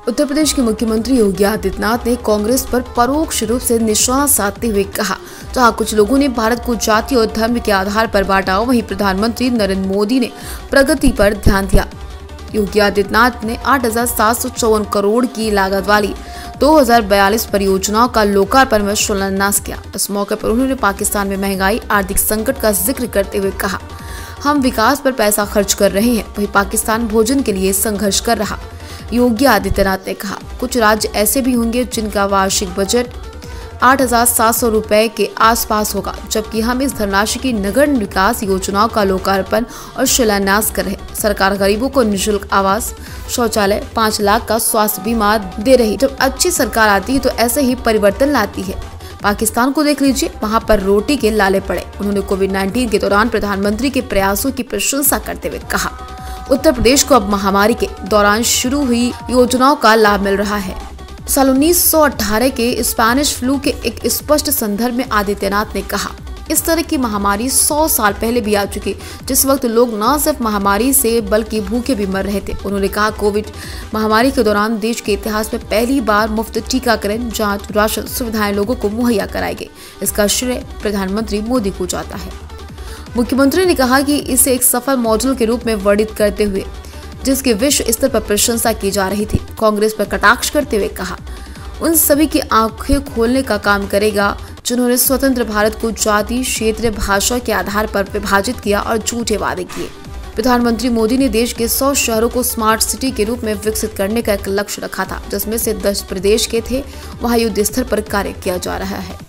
उत्तर प्रदेश के मुख्यमंत्री योगी आदित्यनाथ ने कांग्रेस पर परोक्ष रूप से निशाना साधते हुए कहा, जहां कुछ लोगों ने भारत को जाति और धर्म के आधार पर बांटा, वहीं प्रधानमंत्री नरेंद्र मोदी ने प्रगति पर ध्यान दिया। योगी आदित्यनाथ ने 8,754 करोड़ की लागत वाली 2042 परियोजनाओं का लोकार्पण व शिलान्यास किया। इस मौके पर उन्होंने पाकिस्तान में महंगाई, आर्थिक संकट का जिक्र करते हुए कहा, हम विकास पर पैसा खर्च कर रहे हैं, वहीं पाकिस्तान भोजन के लिए संघर्ष कर रहा। योगी आदित्यनाथ ने कहा, कुछ राज्य ऐसे भी होंगे जिनका वार्षिक बजट 8,700 रुपए के आसपास होगा, जबकि हम इस धनराशि की नगर विकास योजनाओं का लोकार्पण और शिलान्यास कर रहे हैं। सरकार गरीबों को निःशुल्क आवास, शौचालय, 5 लाख का स्वास्थ्य बीमा दे रही। जब अच्छी सरकार आती है तो ऐसे ही परिवर्तन लाती है। पाकिस्तान को देख लीजिए, वहां पर रोटी के लाले पड़े। उन्होंने कोविड-19 के दौरान प्रधानमंत्री के प्रयासों की प्रशंसा करते हुए कहा, उत्तर प्रदेश को अब महामारी के दौरान शुरू हुई योजनाओं का लाभ मिल रहा है। साल 1918 के स्पेनिश फ्लू के एक स्पष्ट संदर्भ में आदित्यनाथ ने कहा, इस तरह की महामारी 100 साल पहले भी आ चुकी, जिस वक्त लोग न सिर्फ महामारी से बल्कि भूखे भी मर रहे थे। उन्होंने कहा, कोविड महामारी के दौरान देश के इतिहास में पहली बार मुफ्त टीकाकरण, जांच, राशन सुविधाएं लोगों को मुहैया कराई गई। इसका श्रेय प्रधानमंत्री मोदी को जाता है। मुख्यमंत्री ने कहा कि इसे एक सफल मॉडल के रूप में वर्णित करते हुए जिसकी विश्व स्तर पर प्रशंसा की जा रही थी, कांग्रेस पर कटाक्ष करते हुए कहा, उन सभी की आंखें खोलने का काम करेगा जिन्होंने स्वतंत्र भारत को जाति, क्षेत्र, भाषा के आधार पर विभाजित किया और झूठे वादे किए। प्रधानमंत्री मोदी ने देश के 100 शहरों को स्मार्ट सिटी के रूप में विकसित करने का एक लक्ष्य रखा था, जिसमें से 10 प्रदेश के थे। वहां युद्ध स्तर पर कार्य किया जा रहा है।